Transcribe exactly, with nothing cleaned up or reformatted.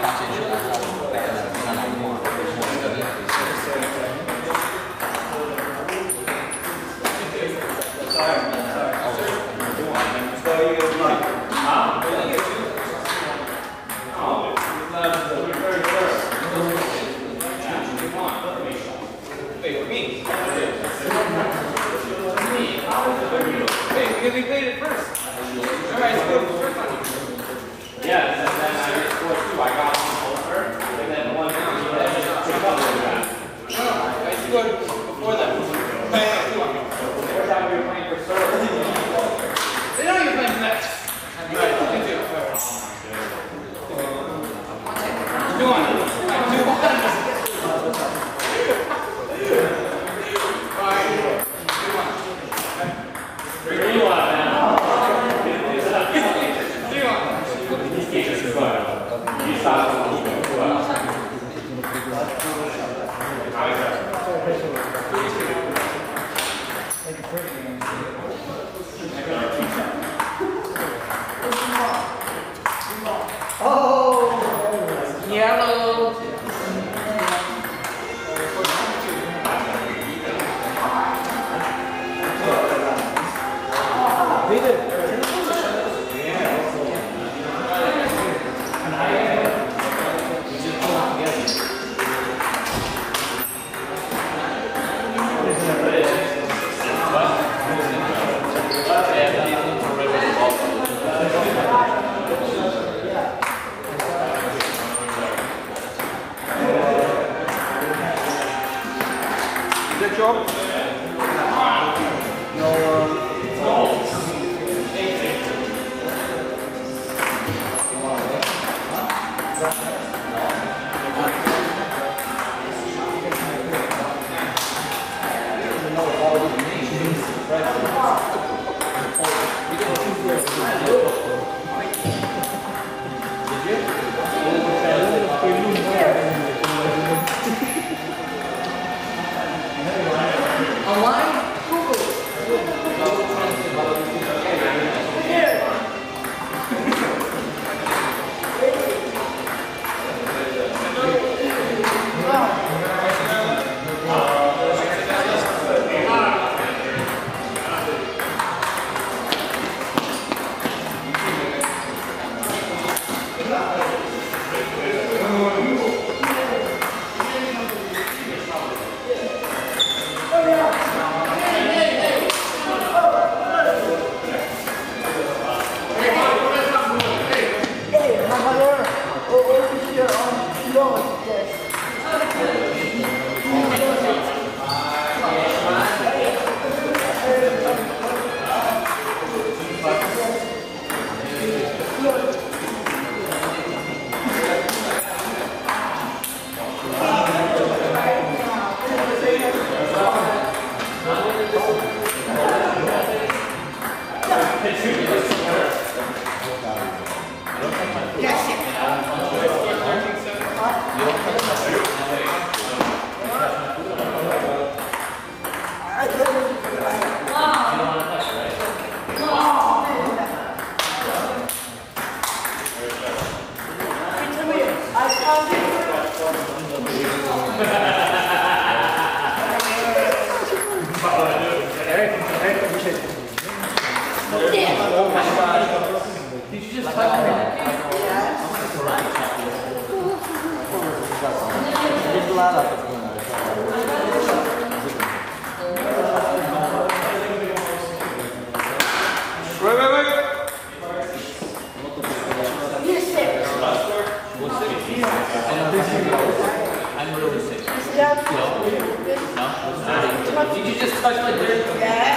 Because we played it first. Remember I scored the first one. Yeah, and then I scored two. I got one closer, and then one down. So that just took up with that. No, I scored before that. I got two on me. Every time we were playing for serve. They know you're playing next. Right, thank you. Two on. Two on. Oh, yellow. Good job. No. Online? Wait, wait, wait. I'm really sick. No? No? Did you just touch my dirt? Yeah.